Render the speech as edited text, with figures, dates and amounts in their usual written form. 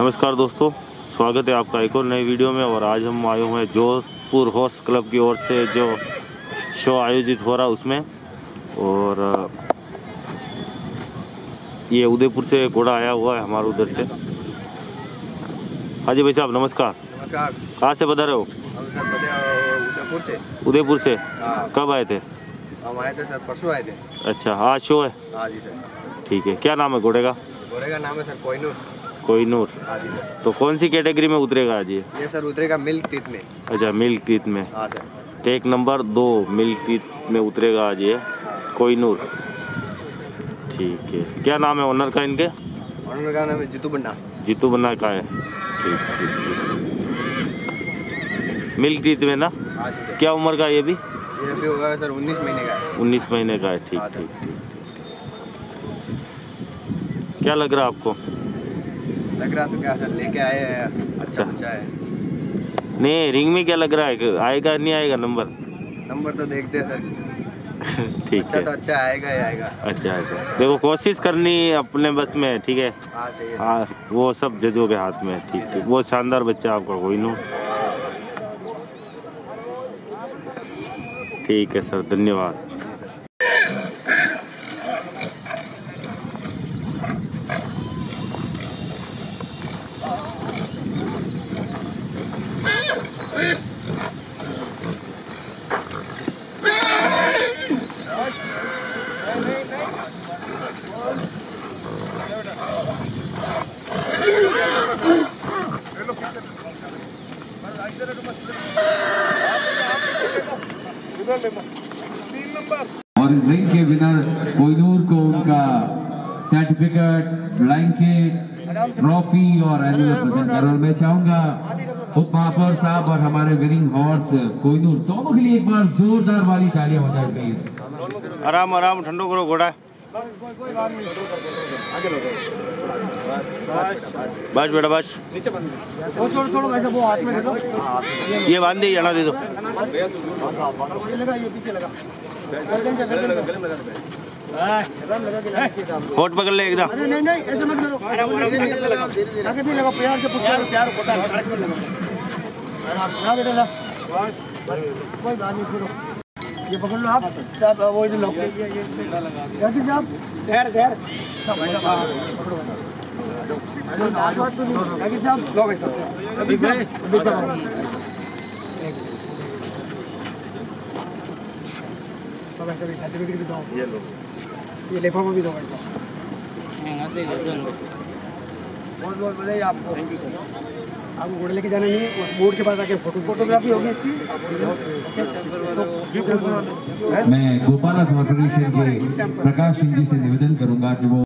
नमस्कार दोस्तों, स्वागत है आपका एक और नई वीडियो में। और आज हम आए हुए हैं जोधपुर हॉर्स क्लब की ओर से जो शो आयोजित हो रहा है उसमें। और ये उदयपुर से घोड़ा आया हुआ है हमारे उधर से। हाँ जी भाई साहब, नमस्कार। नमस्कार। कहाँ से बता रहे हो? हम सर उदयपुर से। उदयपुर से? हाँ। कब आए थे? हम आए थे सर, परसों आए थे। अच्छा, आज शो है? हाँ जी सर। ठीक है, क्या नाम है घोड़े का? घोड़े का नाम है सर कोहिनूर। कोहिनूर? हाँ जी सर। तो कौन सी कैटेगरी में उतरेगा आज ये सर उतरेगा मिल्क टीथ में। अच्छा, मिल्क टीथ में। हाँ sir. Take number 2 milk teeth में उतरेगा आज ये कोहिनूर। ठीक है, क्या नाम है ओनर का इनके? ओनर का नाम है जीतू बन्ना। जीतू बन्ना का है? ठीक ठीक। मिल्क टीथ में ना? हाँ जी सर। क्या उम्र का ये भी? ये भी होगा सर 19 महीने का है। 19 महीने का है। ठीक हाँ ठीक ठीक। क्या लग रहा है आपको? लग रहा तो क्या सर, लेके आए हैं, अच्छा बच्चा है। नहीं, रिंग में क्या लग रहा है, आएगा नहीं आएगा नंबर? नंबर तो देखते हैं सर। ठीक अच्छा है। तो अच्छा आएगा ही आएगा। अच्छा अच्छा, देखो कोशिश करनी अपने बस में, ठीक है। हाँ सही है। हाँ, वो सब जजों के हाथ में है। ठीक ठीक। वो शानदार बच्चा आपका कोहिनूर। ठीक है सर, धन्यवाद। और इस रिंग के विनर कोहिनूर को उनका सर्टिफिकेट, ब्लैंकेट, ट्रॉफी और एनुअल प्रेजेंट कर। और मैं चाहूंगा उप महापौर साहब और हमारे विनिंग हॉर्स कोहिनूर दोनों के लिए एक बार जोरदार वाली तालियां हो जाए प्लीज। आराम आराम, ठंडो करो घोड़ा। बस बेटा बस। वो हाथ में दे दो। ये बांध दे, जाना दे दो। होठ पकड़ ले एकदम। नहीं ऐसा मत करो। आगे भी लगाओ, प्यार से प्यार कोई बात नहीं, छोड़ो। ये पकड़ लो आप। वो इधर लो। जल्दी आप धैर्य धैर्य पकड़ो। लो भाई साहब। ठीक है, सब ऐसे भी सर्टिफिकेट भी दो। ये लो, ये लिफाफा भी दो भाई साहब। बहुत बहुत बधाई आपको। Thank you sir. आपको घोड़े लेके जाना नहीं है, उस बोर्ड के पास आके फोटोग्राफी होगी इसकी। मैं गोपाला कॉर्पोरेशन के प्रकाश सिंह जी से निवेदन करूंगा कि वो